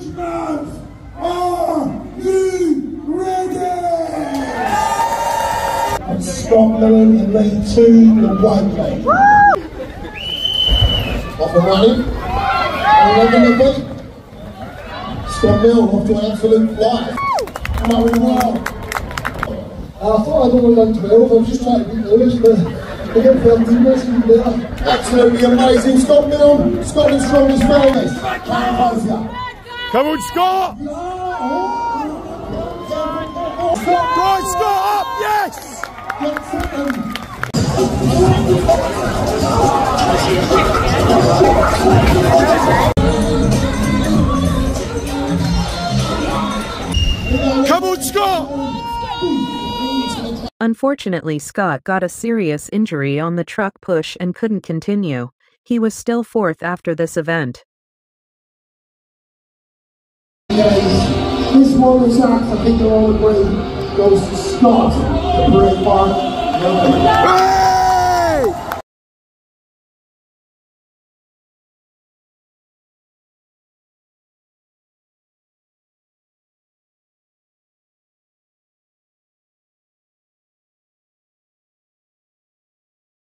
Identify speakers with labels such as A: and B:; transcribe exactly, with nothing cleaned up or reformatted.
A: Judgment, are you ready? And Scott Milne in lane two, the white lane. Off and running, eleven of eight. Scott Milne off to an absolute fly. Going well. Uh, I thought I'd only done twelve, I was just trying to beat Lewis, but they get thirteen minutes even better. Absolutely amazing. Scott Milne, Scotland's strongest fellowist.
B: Come on, Scott! Right, Scott, up, yes! Come on, Scott!
C: Unfortunately, Scott got a serious injury on the truck push and couldn't continue. He was still fourth after this event.
A: This Warriors Act, I think they're all agree, goes to Scott, the brave part.